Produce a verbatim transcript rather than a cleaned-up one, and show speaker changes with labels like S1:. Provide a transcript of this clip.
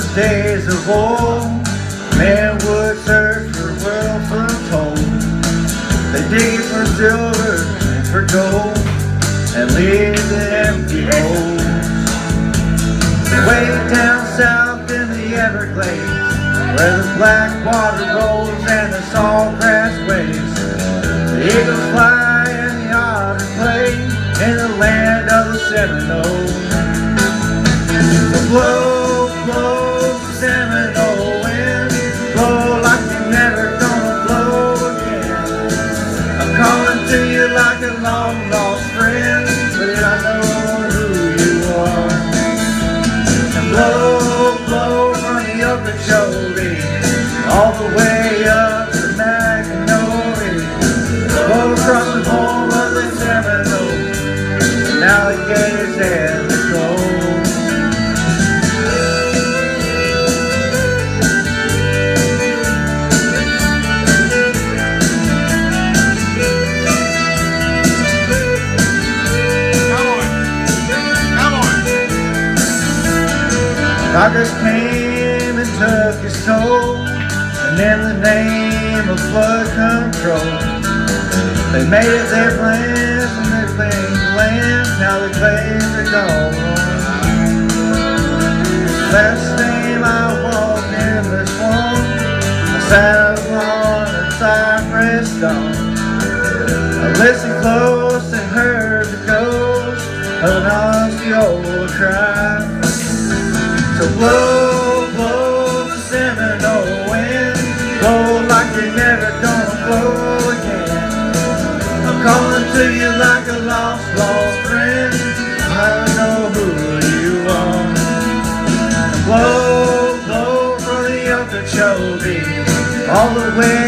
S1: days of old, men would search for wealth untold. They dig for silver and for gold, and leave the empty holes. Way down south in the Everglades, where the black water rolls and the salt grass waves, the eagles fly and the otters play in the land of the Seminoles. So blow, blow the Seminole wind, blow like you're never gonna blow again. I'm calling to you like a long lost friend, but I know who you are. And blow, blow from the Okeechobee all the way up to Mackinac, blow across the home of the Seminoles, and alligators and the gold. Congress came and took his toll, and in the name of flood control, they made it their plans and they claimed the land. Now they claim they're gone. Last time I walked in the swamp, I sat upon a cypress stone. I listened close and heard the ghost of an Osceola cry. So blow, blow the Seminole wind, blow like you're never gonna blow again. I'm calling to you like a lost, lost friend, I know who you are. Blow, blow from the Okeechobee all the way